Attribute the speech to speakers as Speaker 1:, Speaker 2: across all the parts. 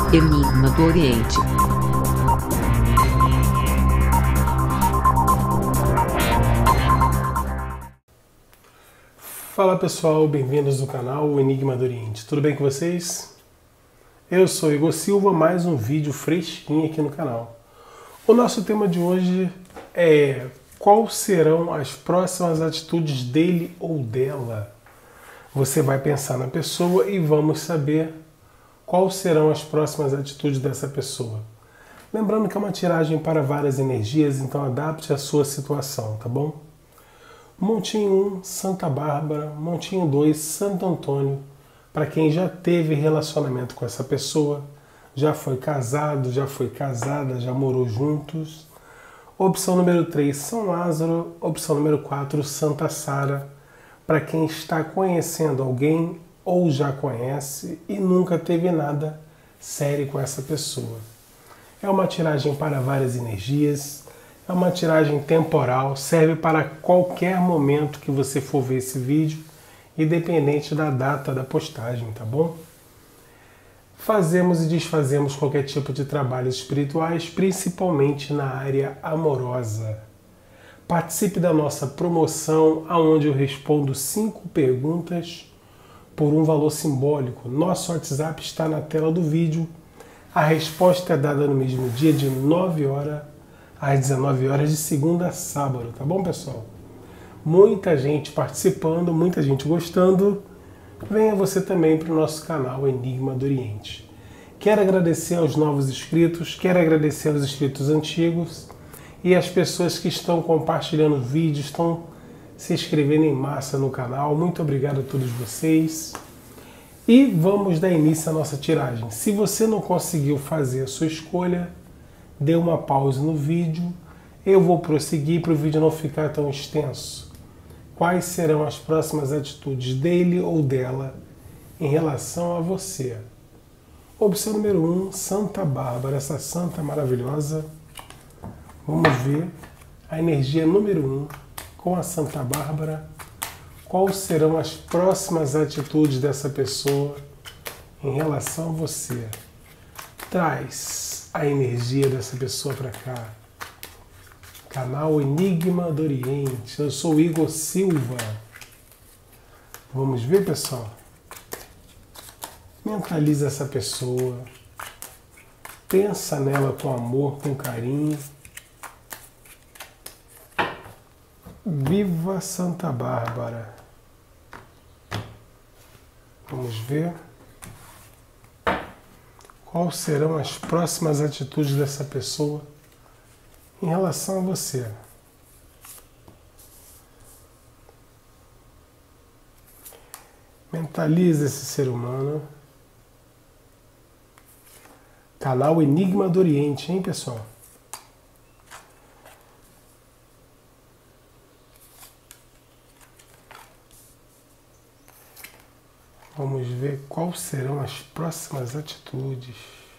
Speaker 1: Enigma do Oriente.
Speaker 2: Fala pessoal, bem-vindos ao canal Enigma do Oriente. Tudo bem com vocês? Eu sou Igor Silva, mais um vídeo fresquinho aqui no canal. O nosso tema de hoje é: quais serão as próximas atitudes dele ou dela? Você vai pensar na pessoa e vamos saber quais serão as próximas atitudes dessa pessoa. Lembrando que é uma tiragem para várias energias, então adapte a sua situação, tá bom? Montinho 1, Santa Bárbara. Montinho 2, Santo Antônio. Para quem já teve relacionamento com essa pessoa, já foi casado, já foi casada, já morou juntos. Opção número 3, São Lázaro. Opção número 4, Santa Sara. Para quem está conhecendo alguém ou já conhece e nunca teve nada sério com essa pessoa. É uma tiragem para várias energias, é uma tiragem temporal, serve para qualquer momento que você for ver esse vídeo, independente da data da postagem, tá bom? Fazemos e desfazemos qualquer tipo de trabalhos espirituais, principalmente na área amorosa. Participe da nossa promoção, onde eu respondo 5 perguntas por um valor simbólico. Nosso WhatsApp está na tela do vídeo. A resposta é dada no mesmo dia, de 9 horas às 19 horas, de segunda a sábado, tá bom, pessoal? Muita gente participando, muita gente gostando. Venha você também para o nosso canal Enigma do Oriente. Quero agradecer aos novos inscritos, quero agradecer aos inscritos antigos e as pessoas que estão compartilhando vídeos, estão se inscrevendo em massa no canal. Muito obrigado a todos vocês. E vamos dar início à nossa tiragem. Se você não conseguiu fazer a sua escolha, dê uma pausa no vídeo. Eu vou prosseguir para o vídeo não ficar tão extenso. Quais serão as próximas atitudes dele ou dela em relação a você? Opção número 1, Santa Bárbara, essa santa maravilhosa. Vamos ver a energia número 1 com a Santa Bárbara. Quais serão as próximas atitudes dessa pessoa em relação a você? Traz a energia dessa pessoa para cá. Canal Enigma do Oriente. Eu sou Igor Silva. Vamos ver, pessoal? Mentaliza essa pessoa. Pensa nela com amor, com carinho. Viva Santa Bárbara. Vamos ver quais serão as próximas atitudes dessa pessoa em relação a você. Mentaliza esse ser humano. Canal Enigma do Oriente, hein, pessoal? Vamos ver quais serão as próximas atitudes.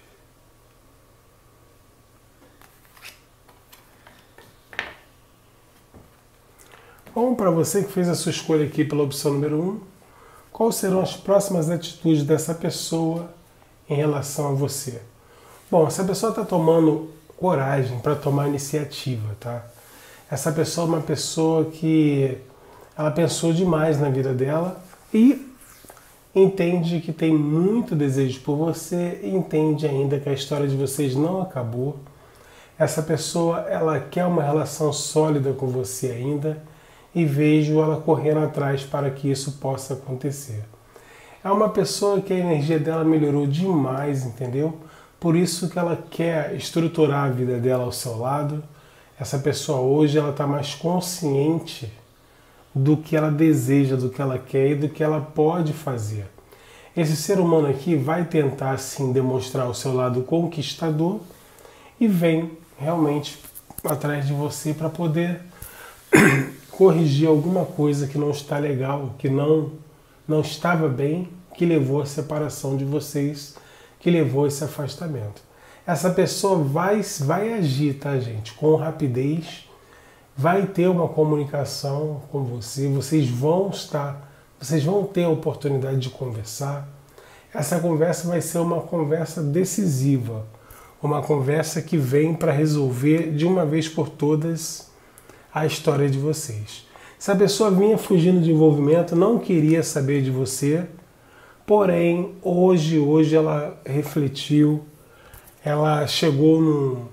Speaker 2: Bom, para você que fez a sua escolha aqui pela opção número 1, quais serão as próximas atitudes dessa pessoa em relação a você? Bom, essa pessoa está tomando coragem para tomar iniciativa, tá? Essa pessoa é uma pessoa que ela pensou demais na vida dela e entende que tem muito desejo por você e entende ainda que a história de vocês não acabou. Essa pessoa, ela quer uma relação sólida com você ainda e vejo ela correndo atrás para que isso possa acontecer. É uma pessoa que a energia dela melhorou demais, entendeu? Por isso que ela quer estruturar a vida dela ao seu lado. Essa pessoa hoje, ela está mais consciente do que ela deseja, do que ela quer e do que ela pode fazer. Esse ser humano aqui vai tentar sim demonstrar o seu lado conquistador e vem realmente atrás de você para poder corrigir alguma coisa que não está legal, que não estava bem, que levou à separação de vocês, que levou a esse afastamento. Essa pessoa vai agir, tá, gente, com rapidez, vai ter uma comunicação com você, vocês vão ter a oportunidade de conversar. essa conversa vai ser uma conversa decisiva, uma conversa que vem para resolver de uma vez por todas a história de vocês. Se a pessoa vinha fugindo de envolvimento, não queria saber de você, porém, hoje ela refletiu, ela chegou num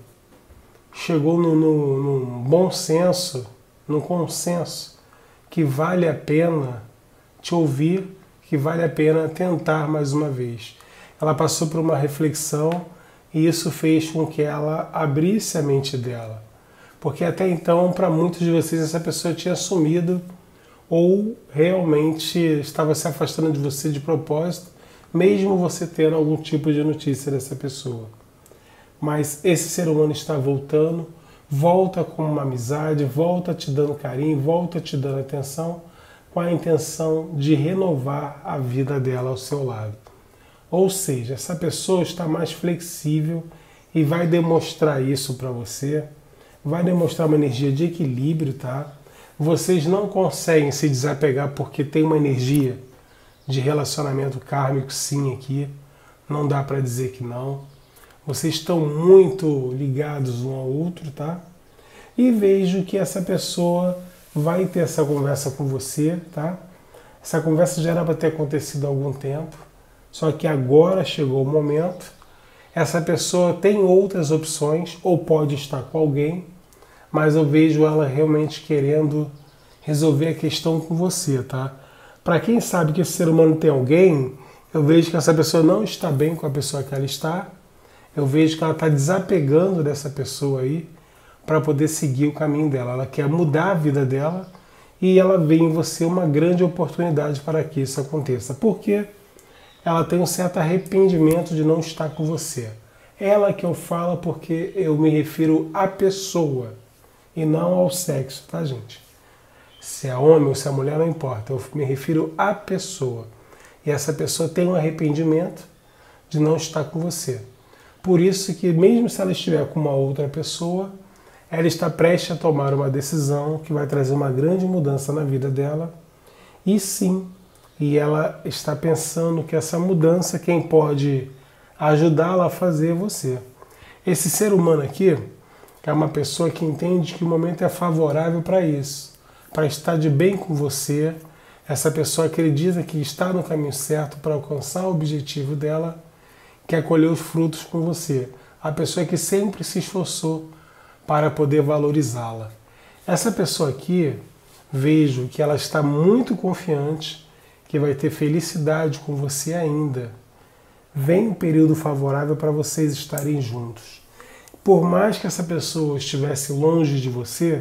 Speaker 2: bom senso, num consenso, que vale a pena te ouvir, que vale a pena tentar mais uma vez. Ela passou por uma reflexão e isso fez com que ela abrisse a mente dela. Porque até então, para muitos de vocês, essa pessoa tinha sumido ou realmente estava se afastando de você de propósito, mesmo você tendo algum tipo de notícia dessa pessoa. Mas esse ser humano está voltando, volta com uma amizade, volta te dando carinho, volta te dando atenção, com a intenção de renovar a vida dela ao seu lado. Ou seja, essa pessoa está mais flexível e vai demonstrar isso para você, vai demonstrar uma energia de equilíbrio, tá? Vocês não conseguem se desapegar porque tem uma energia de relacionamento kármico sim aqui, não dá para dizer que não. Vocês estão muito ligados um ao outro, tá? E vejo que essa pessoa vai ter essa conversa com você, tá? Essa conversa já era para ter acontecido há algum tempo, só que agora chegou o momento. Essa pessoa tem outras opções, ou pode estar com alguém, mas eu vejo ela realmente querendo resolver a questão com você, tá? Para quem sabe que esse ser humano tem alguém, eu vejo que essa pessoa não está bem com a pessoa que ela está, eu vejo que ela está desapegando dessa pessoa aí, para poder seguir o caminho dela. Ela quer mudar a vida dela e ela vê em você uma grande oportunidade para que isso aconteça. Porque ela tem um certo arrependimento de não estar com você. Ela que eu falo porque eu me refiro à pessoa e não ao sexo, tá, gente? Se é homem ou se é mulher, não importa. Eu me refiro à pessoa. E essa pessoa tem um arrependimento de não estar com você. Por isso que mesmo se ela estiver com uma outra pessoa, ela está prestes a tomar uma decisão que vai trazer uma grande mudança na vida dela. E sim, e ela está pensando que essa mudança, quem pode ajudá-la a fazer é você. Esse ser humano aqui é uma pessoa que entende que o momento é favorável para isso, para estar de bem com você. Essa pessoa acredita que está no caminho certo para alcançar o objetivo dela, que é colher os frutos com você. A pessoa que sempre se esforçou para poder valorizá-la. Essa pessoa aqui, vejo que ela está muito confiante, que vai ter felicidade com você ainda. Vem um período favorável para vocês estarem juntos. Por mais que essa pessoa estivesse longe de você,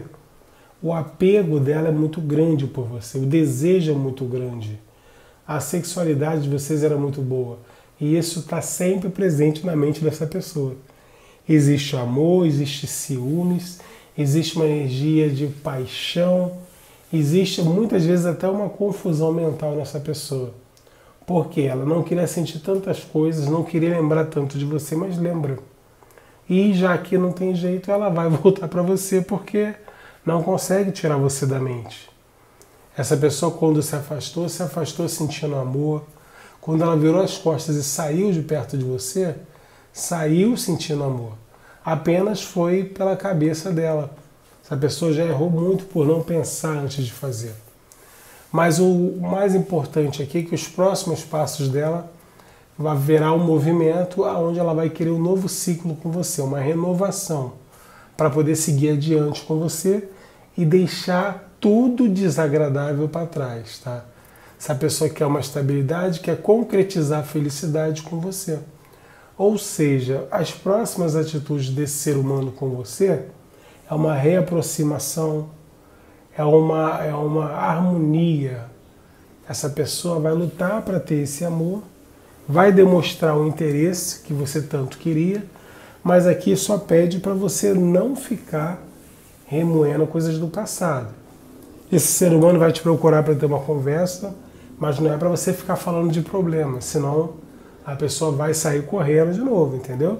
Speaker 2: o apego dela é muito grande por você, o desejo é muito grande. A sexualidade de vocês era muito boa. E isso está sempre presente na mente dessa pessoa. Existe amor, existe ciúmes, existe uma energia de paixão, existe muitas vezes até uma confusão mental nessa pessoa. Porque ela não queria sentir tantas coisas, não queria lembrar tanto de você, mas lembra. E já que não tem jeito, ela vai voltar para você porque não consegue tirar você da mente. Essa pessoa, quando se afastou sentindo amor. Quando ela virou as costas e saiu de perto de você, saiu sentindo amor. Apenas foi pela cabeça dela. Essa pessoa já errou muito por não pensar antes de fazer. Mas o mais importante aqui é que os próximos passos dela haverá um movimento onde ela vai querer um novo ciclo com você, uma renovação, para poder seguir adiante com você e deixar tudo desagradável para trás, tá? Essa pessoa quer uma estabilidade, quer concretizar a felicidade com você. Ou seja, as próximas atitudes desse ser humano com você é uma reaproximação, é uma harmonia. Essa pessoa vai lutar para ter esse amor, vai demonstrar o interesse que você tanto queria, mas aqui só pede para você não ficar remoendo coisas do passado. Esse ser humano vai te procurar para ter uma conversa, mas não é para você ficar falando de problemas, senão a pessoa vai sair correndo de novo, entendeu?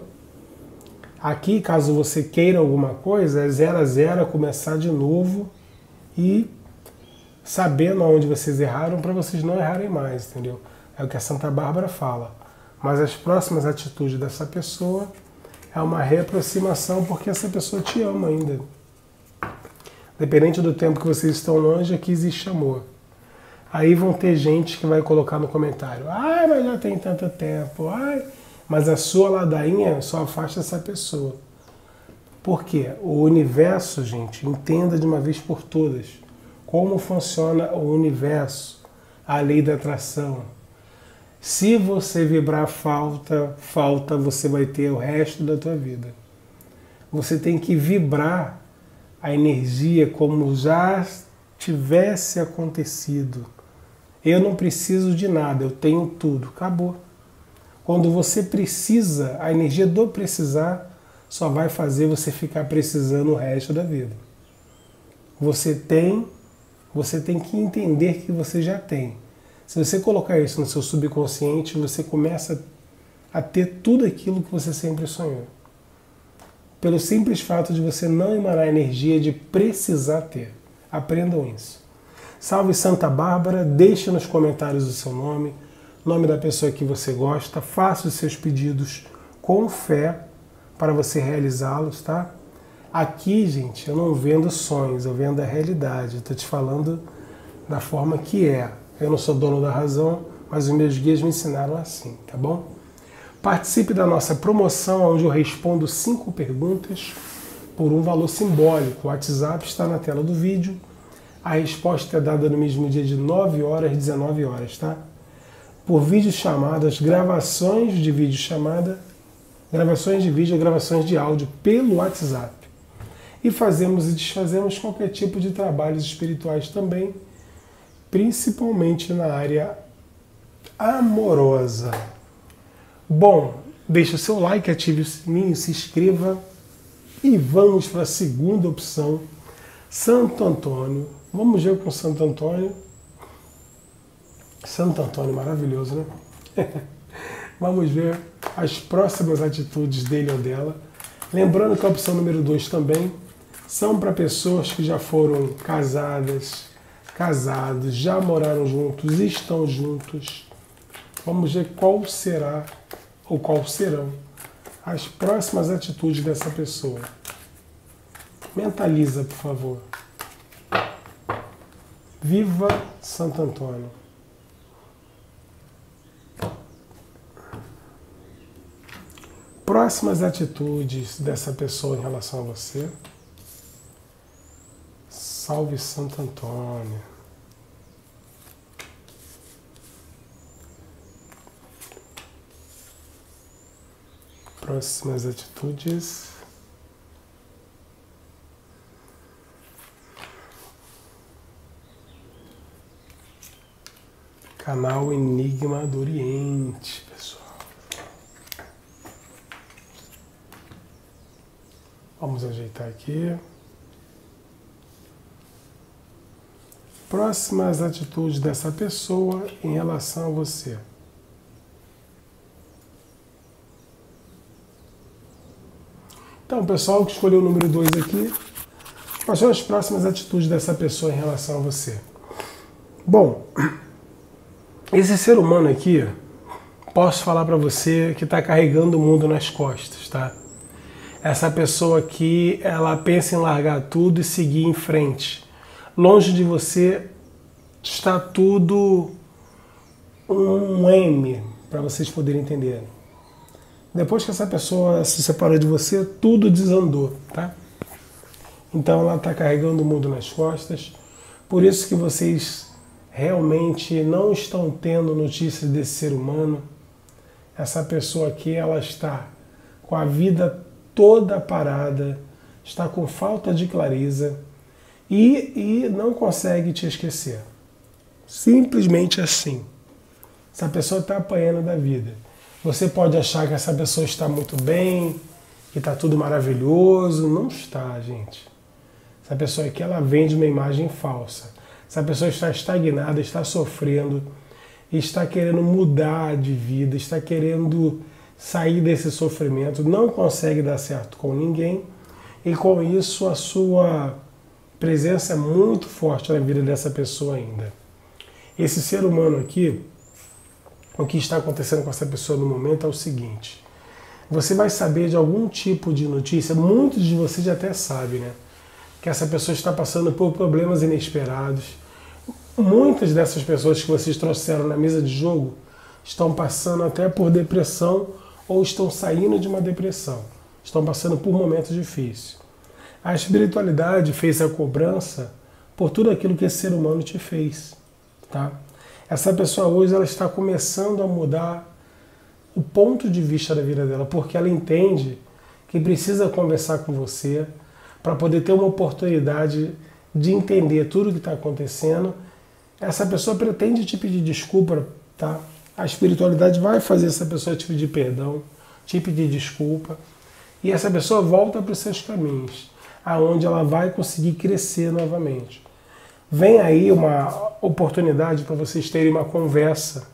Speaker 2: Aqui, caso você queira alguma coisa, é 0 a 0, é começar de novo e sabendo onde vocês erraram para vocês não errarem mais, entendeu? É o que a Santa Bárbara fala. Mas as próximas atitudes dessa pessoa é uma reaproximação porque essa pessoa te ama ainda. Dependente do tempo que vocês estão longe, aqui existe amor. Aí vão ter gente que vai colocar no comentário: ai, mas já tem tanto tempo, ai. Mas a sua ladainha só afasta essa pessoa. Por quê? O universo, gente, entenda de uma vez por todas como funciona o universo, a lei da atração. Se você vibrar falta, você vai ter o resto da tua vida. Você tem que vibrar a energia como já tivesse acontecido. Eu não preciso de nada, eu tenho tudo. Acabou. Quando você precisa, a energia do precisar só vai fazer você ficar precisando o resto da vida. Você tem que entender que você já tem. Se você colocar isso no seu subconsciente, você começa a ter tudo aquilo que você sempre sonhou. Pelo simples fato de você não emanar a energia de precisar ter. Aprendam isso. Salve Santa Bárbara, deixe nos comentários o seu nome da pessoa que você gosta, faça os seus pedidos com fé para você realizá-los, tá? Aqui, gente, eu não vendo sonhos, eu vendo a realidade. Estou te falando da forma que é. Eu não sou dono da razão, mas os meus guias me ensinaram assim, tá bom? Participe da nossa promoção, onde eu respondo 5 perguntas por um valor simbólico. O WhatsApp está na tela do vídeo. A resposta é dada no mesmo dia de 9 horas às 19 horas, tá? Por videochamadas, gravações de videochamada, gravações de vídeo, gravações de áudio pelo WhatsApp. E fazemos e desfazemos qualquer tipo de trabalhos espirituais também, principalmente na área amorosa. Bom, deixe o seu like, ative o sininho, se inscreva e vamos para a segunda opção, Santo Antônio. Vamos ver com Santo Antônio. Santo Antônio, maravilhoso, né? Vamos ver as próximas atitudes dele ou dela. Lembrando que a opção número 2 também são para pessoas que já foram casadas, casados, já moraram juntos, estão juntos. Vamos ver qual será ou qual serão as próximas atitudes dessa pessoa. Mentaliza, por favor. Viva Santo Antônio. Próximas atitudes dessa pessoa em relação a você. Salve Santo Antônio. Próximas atitudes. Canal Enigma do Oriente, pessoal. Vamos ajeitar aqui. Próximas atitudes dessa pessoa em relação a você. Então, o pessoal que escolheu o número 2 aqui, quais são as próximas atitudes dessa pessoa em relação a você? Bom, esse ser humano aqui, posso falar para você que está carregando o mundo nas costas, tá? Essa pessoa aqui, ela pensa em largar tudo e seguir em frente. Longe de você está tudo um M, para vocês poderem entender. Depois que essa pessoa se separou de você, tudo desandou, tá? Então ela está carregando o mundo nas costas. Por isso que vocês realmente não estão tendo notícias desse ser humano. Essa pessoa aqui, ela está com a vida toda parada, está com falta de clareza e não consegue te esquecer. Simplesmente assim. Essa pessoa está apanhando da vida. Você pode achar que essa pessoa está muito bem, que está tudo maravilhoso. Não está, gente. Essa pessoa aqui, ela vende uma imagem falsa. Essa pessoa está estagnada, está sofrendo, está querendo mudar de vida, está querendo sair desse sofrimento, não consegue dar certo com ninguém e com isso a sua presença é muito forte na vida dessa pessoa ainda. Esse ser humano aqui, o que está acontecendo com essa pessoa no momento é o seguinte. Você vai saber de algum tipo de notícia, muitos de vocês até sabem, né? Que essa pessoa está passando por problemas inesperados. Muitas dessas pessoas que vocês trouxeram na mesa de jogo estão passando até por depressão ou estão saindo de uma depressão. Estão passando por momentos difíceis. A espiritualidade fez a cobrança por tudo aquilo que esse ser humano te fez, tá? Essa pessoa hoje ela está começando a mudar o ponto de vista da vida dela, porque ela entende que precisa conversar com você para poder ter uma oportunidade de entender tudo o que está acontecendo. Essa pessoa pretende te pedir desculpa, tá? A espiritualidade vai fazer essa pessoa te pedir perdão, te pedir desculpa, e essa pessoa volta para os seus caminhos, aonde ela vai conseguir crescer novamente. Vem aí uma oportunidade para vocês terem uma conversa,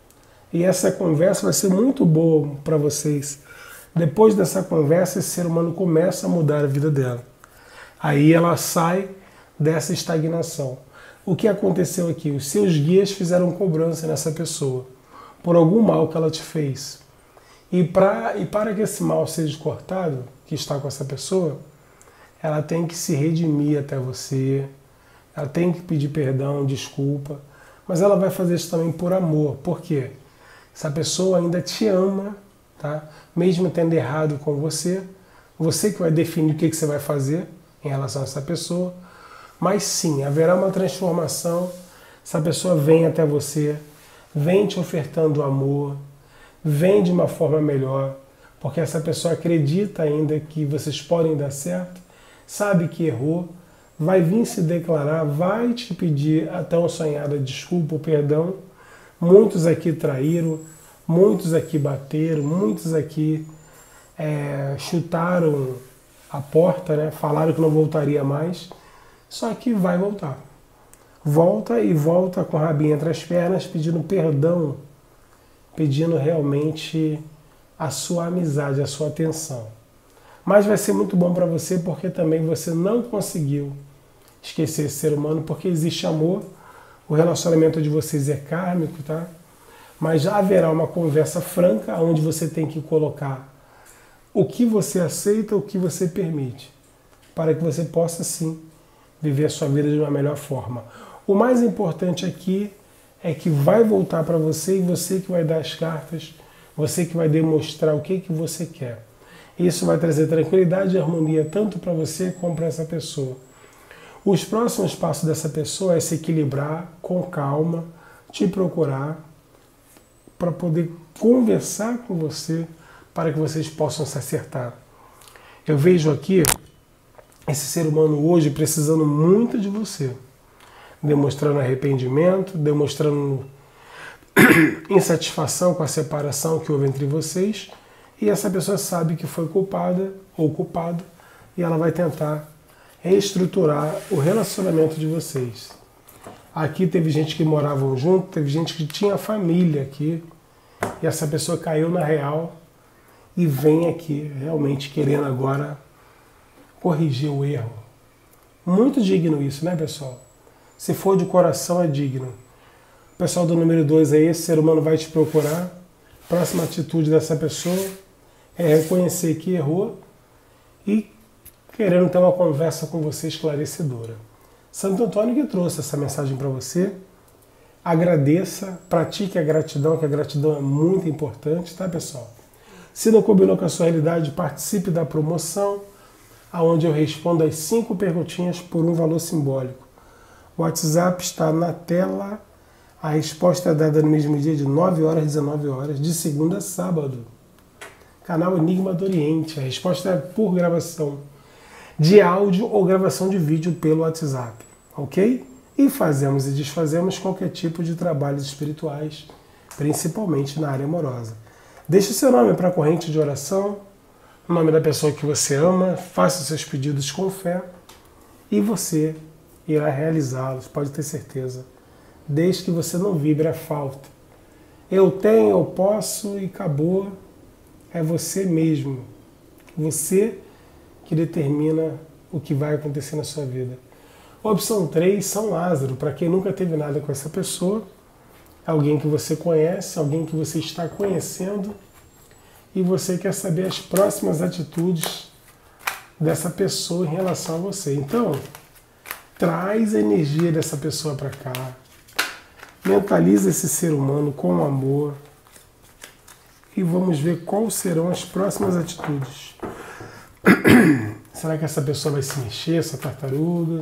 Speaker 2: e essa conversa vai ser muito boa para vocês. Depois dessa conversa, esse ser humano começa a mudar a vida dela. Aí ela sai dessa estagnação. O que aconteceu aqui? Os seus guias fizeram cobrança nessa pessoa por algum mal que ela te fez. E para que esse mal seja cortado, que está com essa pessoa, ela tem que se redimir até você, ela tem que pedir perdão, desculpa, mas ela vai fazer isso também por amor. Por quê? Essa pessoa ainda te ama, tá? Mesmo tendo errado com você que vai definir o que você vai fazer em relação a essa pessoa, mas sim, haverá uma transformação. Essa pessoa vem até você, vem te ofertando amor, vem de uma forma melhor, porque essa pessoa acredita ainda que vocês podem dar certo, sabe que errou, vai vir se declarar, vai te pedir a tão sonhada desculpa ou perdão. Muitos aqui traíram, muitos aqui bateram, muitos aqui chutaram a porta, né? Falaram que não voltaria mais, só que vai voltar. Volta e volta com a rabinha entre as pernas, pedindo perdão, pedindo realmente a sua amizade, a sua atenção. Mas vai ser muito bom para você porque também você não conseguiu esquecer esse ser humano, porque existe amor, o relacionamento de vocês é kármico, tá? Mas já haverá uma conversa franca onde você tem que colocar o que você aceita, o que você permite, para que você possa sim viver a sua vida de uma melhor forma. O mais importante aqui é que vai voltar para você e você que vai dar as cartas, você que vai demonstrar o que você quer. Isso vai trazer tranquilidade e harmonia tanto para você como para essa pessoa. Os próximos passos dessa pessoa é se equilibrar com calma, te procurar para poder conversar com você, para que vocês possam se acertar. Eu vejo aqui esse ser humano hoje precisando muito de você, demonstrando arrependimento, demonstrando insatisfação com a separação que houve entre vocês, e essa pessoa sabe que foi culpada ou culpado, e ela vai tentar reestruturar o relacionamento de vocês. Aqui teve gente que moravam junto, teve gente que tinha família aqui, e essa pessoa caiu na real e vem aqui realmente querendo agora corrigir o erro. Muito digno isso, né, pessoal? Se for de coração, é digno. O pessoal do número 2 aí, esse ser humano vai te procurar. Próxima atitude dessa pessoa é reconhecer que errou e querendo ter uma conversa com você esclarecedora. Santo Antônio que trouxe essa mensagem para você. Agradeça, pratique a gratidão, que a gratidão é muito importante, tá, pessoal? Se não combinou com a sua realidade, participe da promoção, onde eu respondo as 5 perguntinhas por um valor simbólico. O WhatsApp está na tela, a resposta é dada no mesmo dia de 9 horas às 19 horas, de segunda a sábado. Canal Enigma do Oriente, a resposta é por gravação de áudio ou gravação de vídeo pelo WhatsApp, ok? E fazemos e desfazemos qualquer tipo de trabalhos espirituais, principalmente na área amorosa. Deixe seu nome para a corrente de oração, o nome da pessoa que você ama, faça seus pedidos com fé e você irá realizá-los, pode ter certeza, desde que você não vibre a falta. Eu tenho, eu posso e acabou. É você mesmo, você que determina o que vai acontecer na sua vida. Opção 3, São Lázaro, para quem nunca teve nada com essa pessoa, alguém que você conhece, alguém que você está conhecendo, e você quer saber as próximas atitudes dessa pessoa em relação a você. Então, traz a energia dessa pessoa para cá, mentaliza esse ser humano com amor e vamos ver quais serão as próximas atitudes. Será que essa pessoa vai se mexer, essa tartaruga?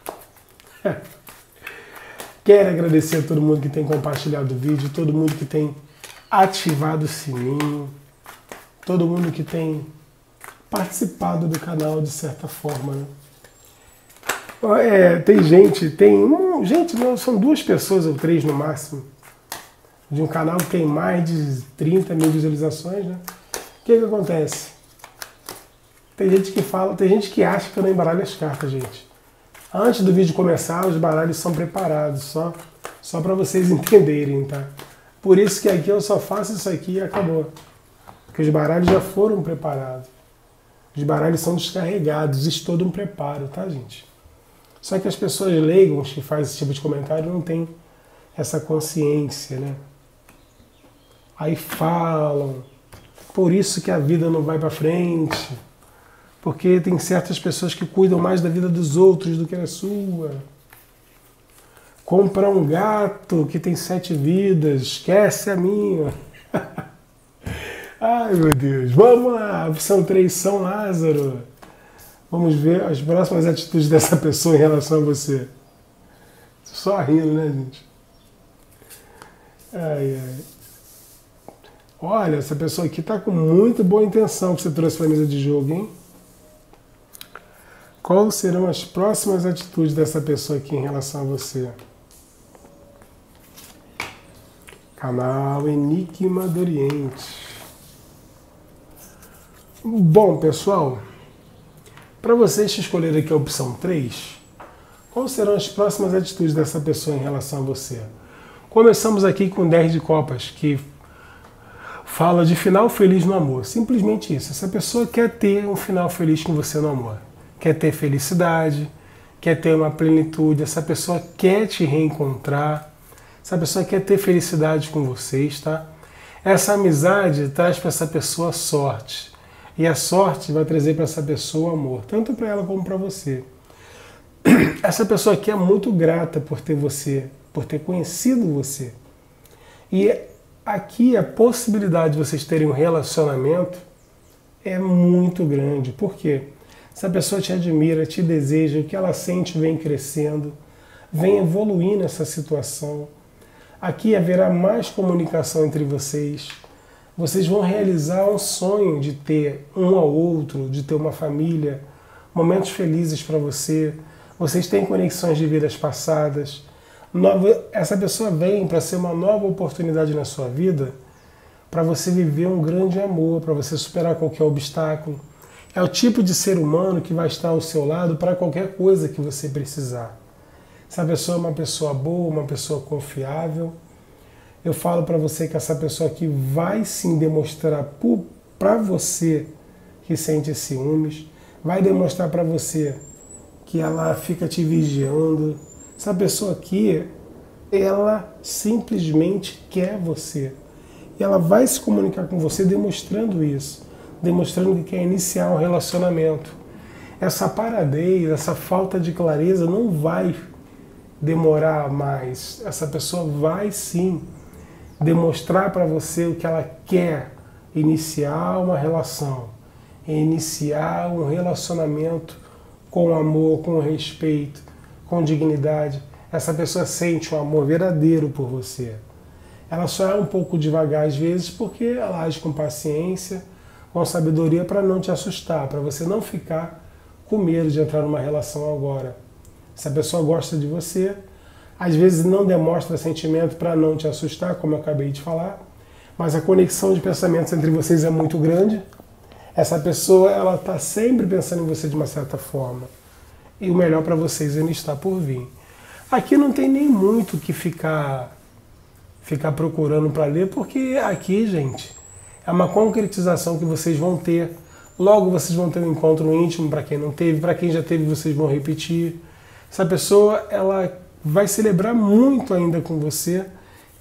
Speaker 2: Quero agradecer a todo mundo que tem compartilhado o vídeo, todo mundo que tem ativado o sininho, todo mundo que tem participado do canal de certa forma, né? Tem gente, não, são 2 pessoas ou 3 no máximo, de um canal que tem mais de 30 mil visualizações, né? O que acontece? Tem gente que fala, tem gente que acha que eu não embaralho as cartas, gente. Antes do vídeo começar, os baralhos são preparados, só para vocês entenderem, tá? Por isso que aqui eu só faço isso aqui e acabou. Porque os baralhos já foram preparados. Os baralhos são descarregados, existe todo um preparo, tá, gente? Só que as pessoas leigas que fazem esse tipo de comentário não têm essa consciência, né? Aí falam, por isso que a vida não vai para frente, porque tem certas pessoas que cuidam mais da vida dos outros do que da sua. Compra um gato que tem 7 vidas, esquece a minha. Ai, meu Deus. Vamos lá, opção 3, São Lázaro. Vamos ver as próximas atitudes dessa pessoa em relação a você. Só rindo, né, gente? Ai, ai. Olha, essa pessoa aqui tá com muito boa intenção que você trouxe para a mesa de jogo, hein? Quais serão as próximas atitudes dessa pessoa aqui em relação a você? Canal Enigma do Oriente. Bom, pessoal, para vocês que escolheram aqui a opção 3, quais serão as próximas atitudes dessa pessoa em relação a você? Começamos aqui com 10 de copas, que fala de final feliz no amor. Simplesmente isso. Essa pessoa quer ter um final feliz com você no amor. Quer ter felicidade, quer ter uma plenitude. Essa pessoa quer te reencontrar. Essa pessoa quer ter felicidade com vocês, tá? Essa amizade traz para essa pessoa sorte. E a sorte vai trazer para essa pessoa amor, tanto para ela como para você. Essa pessoa aqui é muito grata por ter você, por ter conhecido você. E aqui a possibilidade de vocês terem um relacionamento é muito grande. Por quê? Essa pessoa te admira, te deseja, o que ela sente vem crescendo, vem evoluindo nessa situação. Aqui haverá mais comunicação entre vocês. Vocês vão realizar um sonho de ter um ao outro, de ter uma família, momentos felizes para você. Vocês têm conexões de vidas passadas. Essa pessoa vem para ser uma nova oportunidade na sua vida, para você viver um grande amor, para você superar qualquer obstáculo. É o tipo de ser humano que vai estar ao seu lado para qualquer coisa que você precisar. Essa pessoa é uma pessoa boa, uma pessoa confiável. Eu falo para você que essa pessoa aqui vai sim demonstrar para você que sente ciúmes, vai demonstrar para você que ela fica te vigiando. Essa pessoa aqui, ela simplesmente quer você. E ela vai se comunicar com você demonstrando isso, demonstrando que quer iniciar um relacionamento. Essa paradez, essa falta de clareza não vai demorar mais. Essa pessoa vai sim demonstrar para você o que ela quer, iniciar uma relação, iniciar um relacionamento com amor, com respeito, com dignidade. Essa pessoa sente um amor verdadeiro por você. Ela só é um pouco devagar às vezes porque ela age com paciência, com sabedoria para não te assustar, para você não ficar com medo de entrar numa relação agora. Essa pessoa gosta de você, às vezes não demonstra sentimento para não te assustar, como eu acabei de falar, mas a conexão de pensamentos entre vocês é muito grande. Essa pessoa, ela está sempre pensando em você de uma certa forma. E o melhor para vocês ainda está por vir. Aqui não tem nem muito que ficar procurando para ler, porque aqui, gente, é uma concretização que vocês vão ter. Logo vocês vão ter um encontro íntimo para quem não teve, para quem já teve vocês vão repetir. Essa pessoa, ela vai celebrar muito ainda com você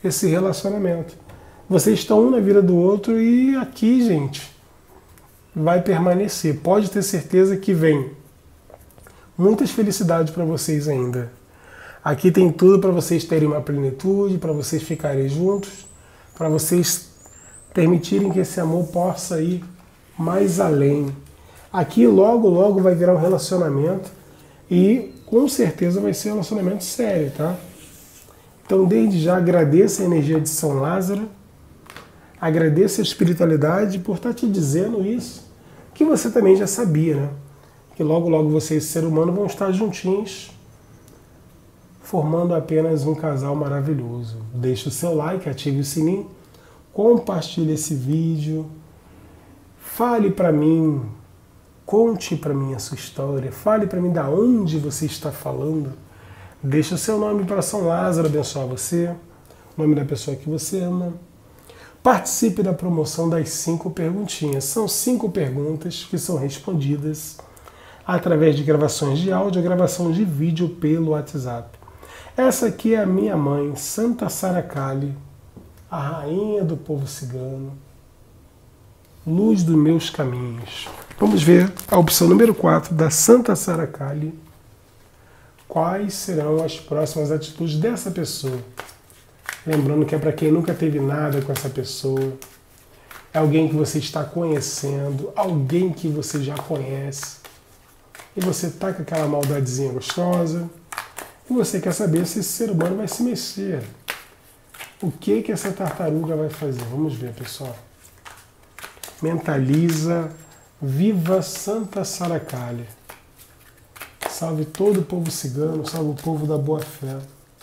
Speaker 2: esse relacionamento. Vocês estão um na vida do outro e aqui, gente, vai permanecer. Pode ter certeza que vem muitas felicidades para vocês ainda. Aqui tem tudo para vocês terem uma plenitude, para vocês ficarem juntos, para vocês permitirem que esse amor possa ir mais além. Aqui logo, logo vai virar um relacionamento e com certeza vai ser um relacionamento sério, tá? Então, desde já, agradeça a energia de São Lázaro, agradeça a espiritualidade por estar te dizendo isso, que você também já sabia, né? Que logo, logo você e esse ser humano vão estar juntinhos, formando apenas um casal maravilhoso. Deixe o seu like, ative o sininho, compartilhe esse vídeo, fale para mim, conte para mim a sua história, fale para mim da onde você está falando. Deixe o seu nome para São Lázaro abençoar você, o nome da pessoa que você ama. Participe da promoção das 5 perguntinhas. São 5 perguntas que são respondidas através de gravações de áudio ou gravação de vídeo pelo WhatsApp. Essa aqui é a minha mãe, Santa Sara Kali, a rainha do povo cigano, luz dos meus caminhos. Vamos ver a opção número 4 da Santa Sara Kali. Quais serão as próximas atitudes dessa pessoa? Lembrando que é para quem nunca teve nada com essa pessoa. É alguém que você está conhecendo, alguém que você já conhece. E você está com aquela maldadezinha gostosa. E você quer saber se esse ser humano vai se mexer. O que essa tartaruga vai fazer? Vamos ver, pessoal. Mentaliza, viva Santa Sara Kali. Salve todo o povo cigano, salve o povo da boa fé.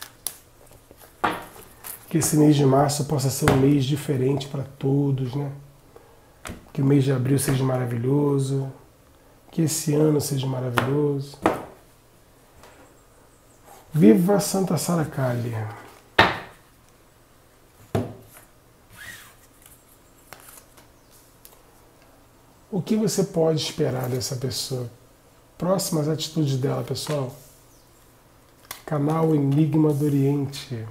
Speaker 2: Que esse mês de março possa ser um mês diferente para todos, né? Que o mês de abril seja maravilhoso. Que esse ano seja maravilhoso. Viva Santa Sara Kali. O que você pode esperar dessa pessoa? Próximas atitudes dela, pessoal. Canal Enigma do Oriente.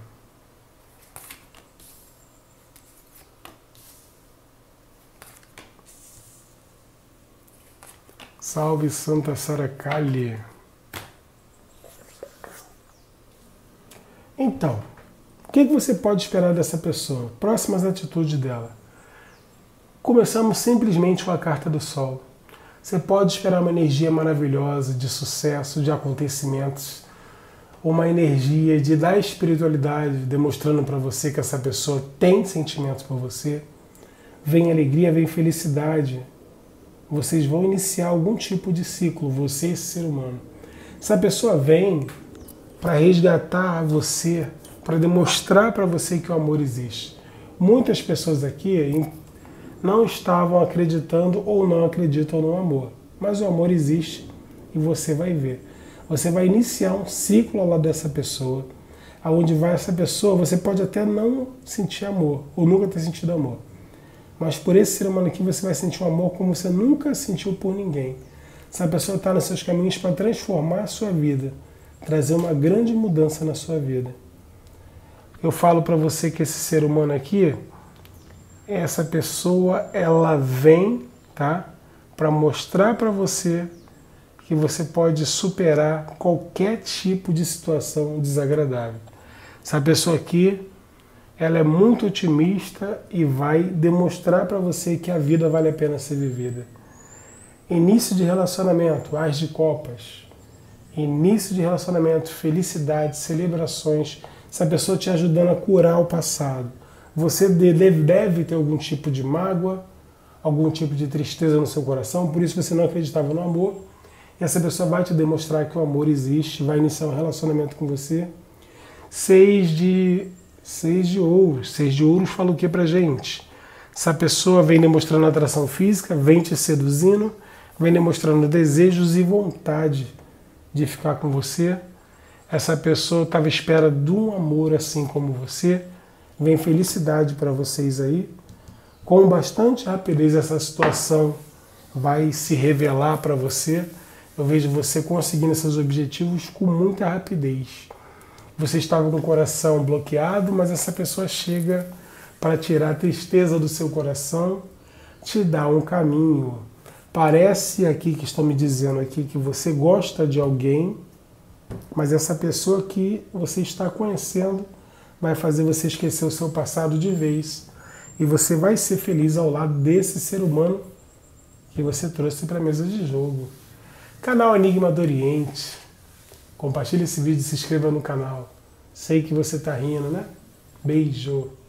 Speaker 2: Salve Santa Sara Kali. Então, o que você pode esperar dessa pessoa? Próximas atitudes dela. Começamos simplesmente com a carta do Sol. Você pode esperar uma energia maravilhosa, de sucesso, de acontecimentos, uma energia da espiritualidade, demonstrando para você que essa pessoa tem sentimentos por você. Vem alegria, vem felicidade. Vocês vão iniciar algum tipo de ciclo, você e esse ser humano. Essa pessoa vem para resgatar você, para demonstrar para você que o amor existe. Muitas pessoas aqui não estavam acreditando ou não acreditam no amor. Mas o amor existe e você vai ver. Você vai iniciar um ciclo ao lado dessa pessoa, aonde vai essa pessoa, você pode até não sentir amor, ou nunca ter sentido amor. Mas por esse ser humano aqui você vai sentir um amor como você nunca sentiu por ninguém. Essa pessoa está nos seus caminhos para transformar a sua vida, trazer uma grande mudança na sua vida. Eu falo para você que esse ser humano aqui, essa pessoa, ela vem, tá, para mostrar para você que você pode superar qualquer tipo de situação desagradável. Essa pessoa aqui, ela é muito otimista e vai demonstrar para você que a vida vale a pena ser vivida. Início de relacionamento, As de Copas. Início de relacionamento, felicidade, celebrações. Essa pessoa te ajudando a curar o passado. Você deve ter algum tipo de mágoa, algum tipo de tristeza no seu coração, por isso você não acreditava no amor. E essa pessoa vai te demonstrar que o amor existe, vai iniciar um relacionamento com você. 6 de ouros. 6 de ouros fala o que pra gente? Essa pessoa vem demonstrando atração física, vem te seduzindo, vem demonstrando desejos e vontade de ficar com você. Essa pessoa estava à espera de um amor assim como você. Vem felicidade para vocês aí. Com bastante rapidez essa situação vai se revelar para você. Eu vejo você conseguindo esses objetivos com muita rapidez. Você estava com o coração bloqueado, mas essa pessoa chega para tirar a tristeza do seu coração, te dá um caminho. Parece aqui que estão me dizendo aqui que você gosta de alguém, mas essa pessoa que você está conhecendo vai fazer você esquecer o seu passado de vez. E você vai ser feliz ao lado desse ser humano que você trouxe para a mesa de jogo. Canal Enigma do Oriente. Compartilhe esse vídeo e se inscreva no canal. Sei que você está rindo, né? Beijo!